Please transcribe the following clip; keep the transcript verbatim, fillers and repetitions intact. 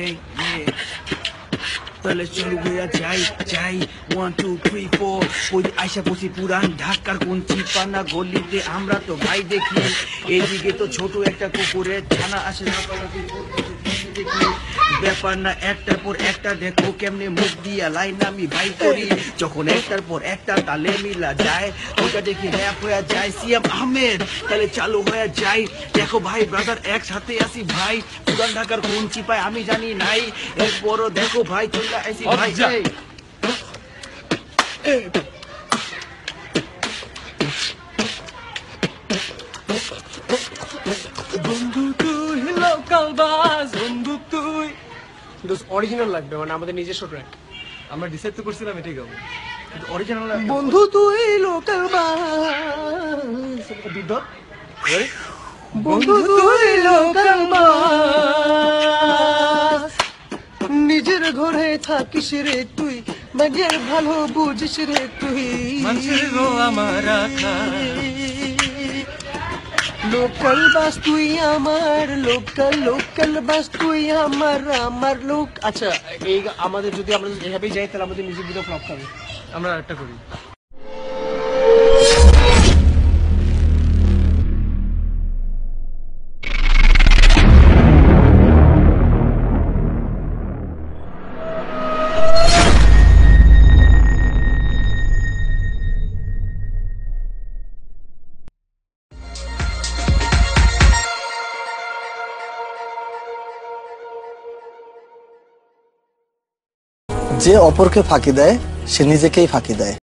তাহলে চলো ভাইয়া যাই যাই ওয়ান টু থ্রি ফোর ওই আইসা বসি পুরান ঢাকার কোন চিপানা গলিতে আমরা তো ভাই দেখি এইদিকে তো ছোট একটা কুকুরের ছানা আসে দেখি ব্যাপার না একটার পর একটা দেখো কেমনে মুখ দিয়া লাইন আমি ভাই করি যখন একটার পর একটা তালে মিলা যায় ওটা দেখি র্যাপ হয়ে যায় সিএম আহমেদ তাহলে চালু হয়ে যাই দেখো ভাই ব্রাদার একসাথে আসি ভাই পুরান ঢাকার কোন চিপায় আমি জানি নাই এরপরও দেখো ভাই চলে আসি ভাই যাই বন্ধু তুই লোকাল বাস বন্ধু তুই অরিজিনাল লাগবে মানে আমাদের নিজস্ব ট্র্যাক আমরা ডিসাইড তো করছিলাম এটাই গাবো কিন্তু অরিজিনাল বন্ধু তুই লোকাল বাস বন্ধু তুই লোকাল বাস নিজের ঘরে থাকিস রে তুই বাগের ভালো বুঝিস রে তুই মানুষের গো আমার আখা লোকাল বাস তুই আমার লোকাল লোকাল বাস তুই আমার আমার লোক আচ্ছা এই আমাদের যদি আমরা এভাবেই যাই তাহলে আমাদের মিউজিক ভিডিও ফ্লপ হবে আমরা একটা করি যে অপরকে ফাঁকি দেয় সে নিজেকেই ফাঁকি দেয়।